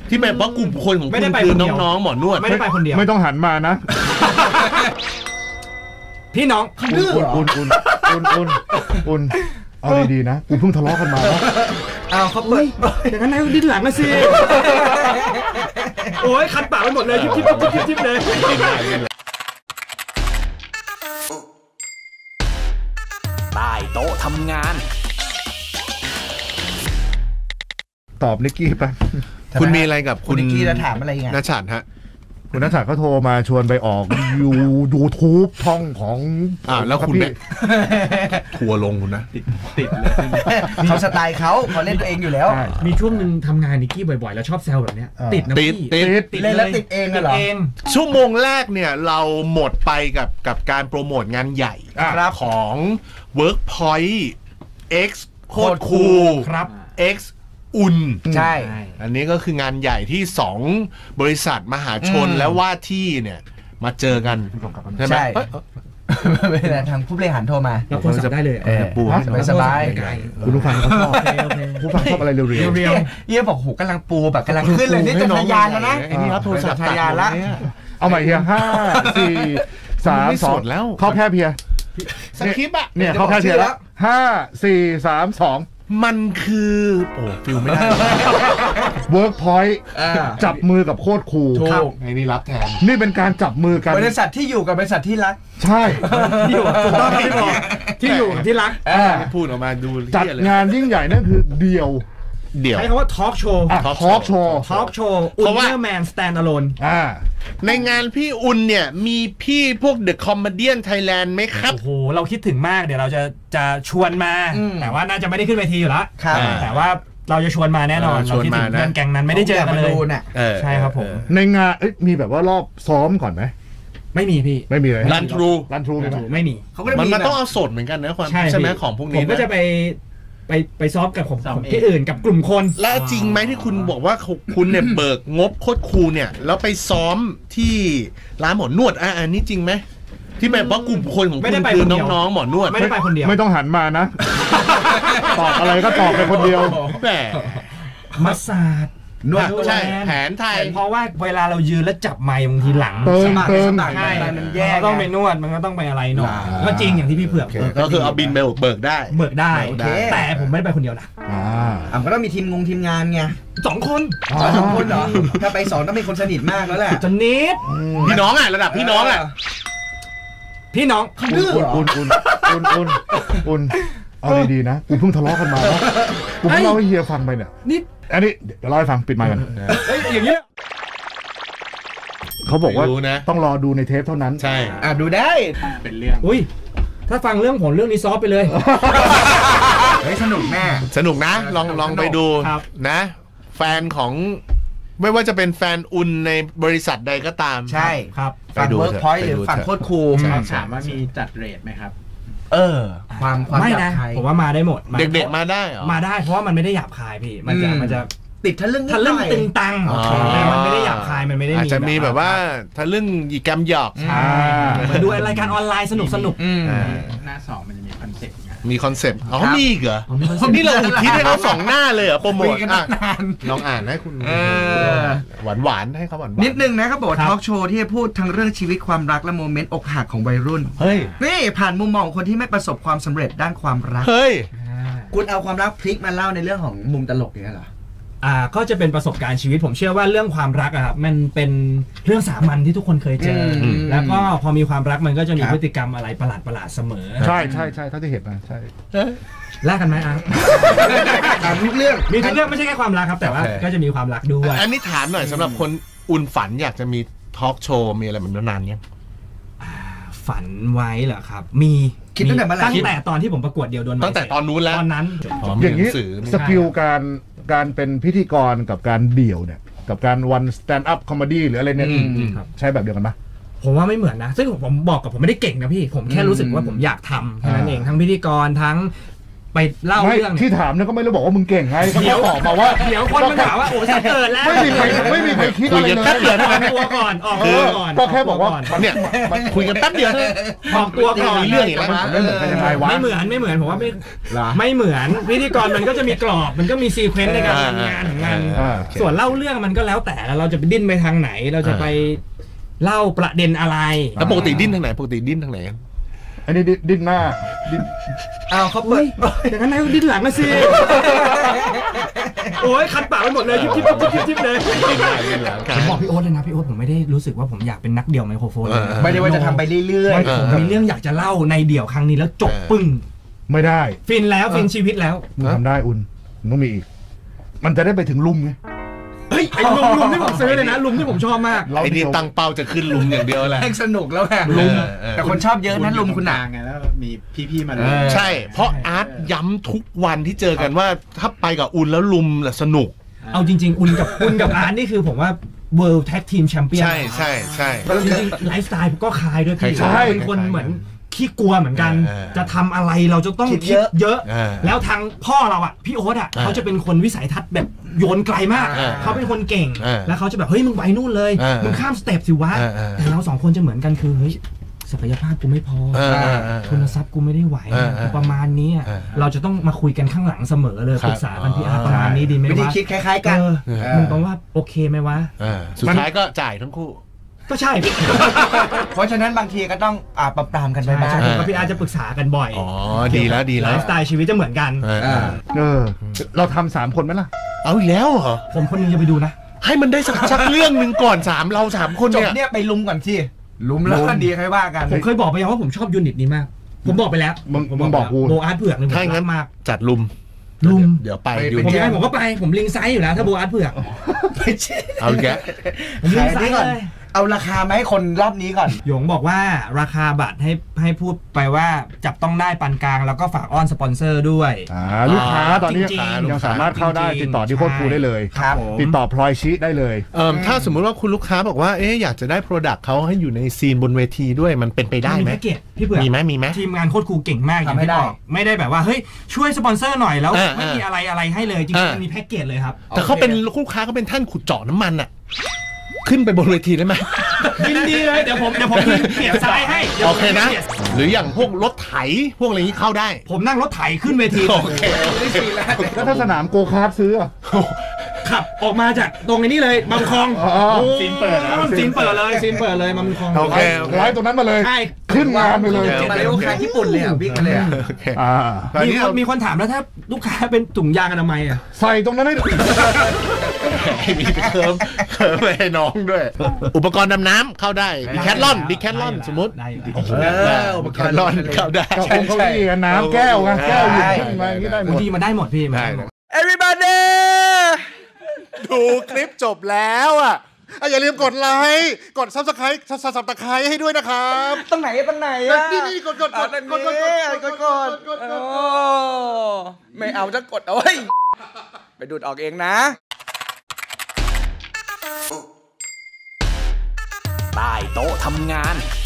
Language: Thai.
ที่แบบว่ากลุ่มคนของคุณคือน้องๆหมอนวดไม่ได้ไปคนเดียวไม่ต้องหันมานะพี่น้องอุ่นเอาดีๆนะกูเพิ่งทะเลาะกันมาเอาเขาเปิดอย่างนั้นนายดิ้นหลังนะสิโอ้ยคันปากไปหมดเลยทิบเลยใต้โต๊ะทำงานตอบนิกกี้ไปคุณมีอะไรกับคุณนิกกี้จะถามอะไรไงณชัดฮะคุณณชัดเขาโทรมาชวนไปออกYouTube ช่องของแล้วคุณเนี่ยทัวลงคุณนะติดเลยเขาสไตล์เขาเล่นตัวเองอยู่แล้วมีช่วงหนึ่งทำงานนิกกี้บ่อยๆแล้วชอบแซวแบบเนี้ยติดนะพี่ติดเลยแล้วติดเองเหรอชั่วโมงแรกเนี่ยเราหมดไปกับการโปรโมทงานใหญ่ของ Workpoint X โคตรคูลครับ X อุ่นใช่อันนี้ก็คืองานใหญ่ที่2บริษัทมหาชนและว่าที่เนี่ยมาเจอกันใช่ไหมเวลาทางผู้บริหารโทรมาเราควรจะได้เลยปูสบายคุณผู้ฟังเขาชอบผู้ฟังชอบอะไรเรียวเยี่ยบอกหูกำลังปูแบบกำลังขึ้นเลยนี่จะทะยานแล้วนะนี่ครับโทรศัพท์ทะยานละเอาใหม่เฮีย5 4 3 2 แล้วเข้าแค่เพียสคริปต์อะเนี่ยเข้าแค่เพียแล้ว5 4 3 2 มันคือฟิลไม่ได้ Workpoint จับมือกับโคตรคูลไอ้นี่รับแทนนี่เป็นการจับมือกันบริษัทที่อยู่กับบริษัทที่รักใช่ที่อยู่ถูกต้องที่บอกที่อยู่ที่รักพูดออกมาดูจัดงานยิ่งใหญ่นั่นคือเดี่ยวใช้คำว่าทอล์กโชว์อุ่นเนอร์แมนสแตนด์อะโลนในงานพี่อุ่นเนี่ยมีพี่พวกเดอะคอมเมดี้ไทยแลนด์ไหมครับโอ้โหเราคิดถึงมากเดี๋ยวเราจะชวนมาแต่ว่าน่าจะไม่ได้ขึ้นเวทีอยู่แล้วแต่ว่าเราจะชวนมาแน่นอนเราคิดถึงเพื่อนแก๊งนั้นไม่ได้เจอกันเลยใช่ครับผมในงานมีแบบว่ารอบซ้อมก่อนไหมไม่มีพี่ไม่มีเลยรันทรูไม่มีมันต้องเอาสดเหมือนกันนะความใช่ไหมของพวกนี้ผมก็จะไปซ้อมกับผมที่อื่นกับกลุ่มคนและจริงไหมที่คุณบอกว่าคุณเนี่ยเบิกงบโคตรคูลเนี่ยแล้วไปซ้อมที่ร้านหมอนวดอันนี้จริงไหมที่แบบว่ากลุ่มคนของคุณคือน้องๆหมอนวดไม่ได้ไปคนเดียวไม่ต้องหันมานะตอบอะไรก็ตอบไปคนเดียวแหมมัสซาดนวดใช่แผนไทยเพราะว่าเวลาเรายืนแล้วจับไมค์บางทีหลังสมัครใช่มันแย่ต้องไปนวดมันก็ต้องไปอะไรหน่อยก็จริงอย่างที่พี่เผือกก็คือเอาบินไปเบิกได้แต่ผมไม่ได้ไปคนเดียวนะก็ต้องมีทีมงานไง 2 คนเหรอถ้าไป2ต้องเป็นคนสนิทมากแล้วแหละจะนิดพี่น้องระดับพี่น้องอุ่นเอาดีๆนะกูเพิ่งทะเลาะกันมากูเพิ่งเล่าให้เฮียฟังไปเนี่ยอันนี้เดี๋ยวเล่าให้ฟังปิดไมค์กันอย่างเงี้ยเขาบอกว่าต้องรอดูในเทปเท่านั้นใช่ดูได้เป็นเรื่องอุ้ยถ้าฟังเรื่องผลเรื่องนี้ซอฟไปเลยสนุกแม่สนุกนะลองไปดูนะแฟนของไม่ว่าจะเป็นแฟนอุ่นในบริษัทใดก็ตามใช่ครับฝั่ง Workpoint หรือฝั่งโคตรคูลถามว่ามีจัดเรทไหมครับความไม่นะผมว่ามาได้หมดเด็กๆมาได้มาได้เพราะว่ามันไม่ได้หยาบคายพี่มันจะติดทะลึ่งตึงตังมันไม่ได้หยาบคายมันไม่ได้มีอาจจะมีแบบว่าทะลึ่งหยิกแกมหยอกมาดูรายการออนไลน์สนุกหน้า2มันจะมีคอนเซ็ปต์มีคอนเซ็ปต์มีอีกเหรอนี่เราคิดให้เขา2 หน้าเลยเหรอโปรโมทลองอ่านให้คุณหวานให้เขาหวานนิดนึงนะครับบอกทอล์กโชว์ที่พูดทั้งเรื่องชีวิตความรักและโมเมนต์อกหักของวัยรุ่นนี่ผ่านมุมมองคนที่ไม่ประสบความสำเร็จด้านความรักคุณเอาความรักพลิกมาเล่าในเรื่องของมุมตลกอย่างนี้เหรอก็จะเป็นประสบการณ์ชีวิตผมเชื่อว่าเรื่องความรักครับมันเป็นเรื่องสามัญที่ทุกคนเคยเจอแล้วก็พอมีความรักมันก็จะมีพฤติกรรมอะไรประหลาดเสมอใช่เท่าที่เห็นนะใช่แลกกันไหมทุกเรื่องมีทุกเรื่องไม่ใช่แค่ความรักครับแต่ว่าก็จะมีความรักด้วยอันนี้ถามหน่อยสำหรับคนอุ่นฝันอยากจะมีทอล์กโชว์มีอะไรแบบนั้นยังฝันไว้เหรอครับมีคิดตั้งแต่เมื่อไหร่ตั้งแต่ตอนที่ผมประกวดเดียวโดนตั้งแต่ตอนนู้นแล้วตอนนั้นอย่างนี้สกิลการเป็นพิธีกรกับการเดี่ยวเนี่ยกับการวันสแตนด์อัพคอมเมดี้หรืออะไรเนี่ยใช้แบบเดียวกันปะผมว่าไม่เหมือนนะซึ่งผมบอกกับผมไม่ได้เก่งนะพี่ผมแค่รู้สึกว่าผมอยากทำแค่นั้นเองทั้งพิธีกรทั้งไปเล่าเรื่องที่ถามเนี่ยก็ไม่รู้บอกว่ามึงเก่งไงก็ตอบมาว่าเดี๋ยวคนมันถามว่าโอ้ฉันเกิดแล้วไม่มีใครคิดอะไรเลยแป๊บเดียวออกตัวก่อนก็แค่บอกว่าเนี่ยคุยกันแป๊บเดียวออกตัวก่อนเรื่องอีกแล้วไม่เหมือนผมว่าไม่เหมือนพิธีกรมันก็จะมีกรอบมันก็มีซีเควนซ์ในการทำงานของมันส่วนเล่าเรื่องมันก็แล้วแต่เราจะไปดิ้นไปทางไหนเราจะไปเล่าประเด็นอะไรแล้วปกติดิ้นทางไหนอันนี้ดิ้นหน้าดิ้นเขาเปิดอย่างนั้นนายดิ้นหลังนะสิโอ้ยคันปากไปหมดเลยจิ๊บเลยผมบอกพี่โอ๊ตเลยนะพี่โอ๊ตผมไม่ได้รู้สึกว่าผมอยากเป็นนักเดี่ยวไมโครโฟนไม่ได้ว่าจะทำไปเรื่อยๆผมมีเรื่องอยากจะเล่าในเดี่ยวครั้งนี้แล้วจบปึ้งไม่ได้ฟินแล้วฟินชีวิตแล้วทำได้อุ่นต้องมีอีกมันจะได้ไปถึงลุมไงเฮ้ยไอ้ลุมที่ผมซื้อเลยนะลุมที่ผมชอบมากไอ้นี่ตั้งเป้าจะขึ้นลุมอย่างเดียวแหละสนุกแล้วแหละลุมแต่คนชอบเยอะนะลุมคุณหนาไงแล้วมีพี่ๆมาใช่เพราะอาร์ตย้ำทุกวันที่เจอกันว่าถ้าไปกับอุ่นแล้วลุมแหละสนุกเอาจริงๆอุ่นกับอาร์ตนี่คือผมว่า World Tag Team Champion ใช่จริงๆไลฟ์สไตล์ก็คล้ายด้วยพี่เป็นคนเหมือนขี้กลัวเหมือนกันจะทำอะไรเราจะต้องคิดเยอะแล้วทางพ่อเราอ่ะพี่โอ๊ตอ่ะเขาจะเป็นคนวิสัยทัศน์แบบโยนไกลมากเขาเป็นคนเก่งแล้วเขาจะแบบเฮ้ยมึงไปนู่นเลยมึงข้ามสเต็ปสิวะแต่เราสองคนจะเหมือนกันคือเฮ้ยศักยภาพกูไม่พอทุนทรัพย์กูไม่ได้ไหวประมาณนี้เราจะต้องมาคุยกันข้างหลังเสมอเลยปรึกษากันพี่อาร์ประมาณนี้ดีไหมวะวิธีคิดคล้ายๆกันมึงต้องว่าโอเคไหมวะสุดท้ายก็จ่ายทั้งคู่ก็ใช่เพราะฉะนั้นบางทีก็ต้องปรับปรามกันไปบ้างผมกับพี่อาร์จะปรึกษากันบ่อยอ๋อดีแล้วไลฟ์สไตล์ชีวิตจะเหมือนกันเราทำ3 คนไหมล่ะเอาอีกแล้วเหรอผมคนนึงจะไปดูนะให้มันได้สักเรื่องหนึ่งก่อนเรา3 คนเนี่ยจบเนี่ยไปลุมก่อนสิลุมแล้วดีใครว่ากันผมเคยบอกไปยังว่าผมชอบยูนิตนี้มากผมบอกไปแล้วมึงบอกกูโบอาร์ตเผือกถ้างั้นมากจัดลุมเดี๋ยวไปผมก็ไปผมลิงไซส์อยู่แล้วถ้าโบอาร์ตเผือกเอาแกผมลิงไซส์ก่อนเอาราคามาให้คนรอบนี้ก่อนหยงบอกว่าราคาบัตรให้พูดไปว่าจับต้องได้ปานกลางแล้วก็ฝากอ้อนสปอนเซอร์ด้วยลูกค้าตอนนี้ยังสามารถเข้าได้ติดต่อที่โค้ดครูได้เลยติดต่อพลอยชิได้เลยถ้าสมมุติว่าคุณลูกค้าบอกว่าอยากจะได้โปรดักต์เขาให้อยู่ในซีนบนเวทีด้วยมันเป็นไปได้ไหมมีแพ็กเกจพี่เผือกมีไหมทีมงานโค้ดครูเก่งมากอย่างที่บอกไม่ได้แบบว่าเฮ้ยช่วยสปอนเซอร์หน่อยแล้วไม่มีอะไรให้เลยจริงๆมันมีแพ็กเกจเลยครับแต่เขาเป็นลูกค้าเขาเป็นท่านขุดเจาะน้ำมันอะขึ้นไปบนเวทีได้ไหมยินดีเลยเดี๋ยวผมเปลี่ยนซ้ายให้โอเคนะหรืออย่างพวกรถไถพวกอะไรนี้เข้าได้ผมนั่งรถไถขึ้นเวทีโอเคแล้วถ้าสนามโกคาร์ทซื้อขับออกมาจากตรงนี้เลยบางคลองซีนเปิดเลยบางคลองโอเคไล่ตรงนั้นมาเลยขึ้นงานไปเลยมาเลยลูกค้าญี่ปุ่นเลยวิ่งมาเลยมีคนถามแล้วถ้าลูกค้าเป็นถุงยางอนามัยใส่ตรงนั้นให้มีเคิร์ฟให้น้องด้วยอุปกรณ์ดำน้ำเข้าได้ดิแคทลอนสมมติอุปกรณ์ดำน้ำเข้าได้ใช่น้ำแก้วแก้วอยู่ขึ้นมาอย่างนี้ได้หมดบางทีมันได้หมดพี่ Everybody ดูคลิปจบแล้วอย่าลืมกดไลค์กด Subscribe ให้ด้วยนะครับตรงไหนนี่กดไม่เอาจะกดเอาไว้ไปดูดออกเองนะใต้โต๊ะทำงาน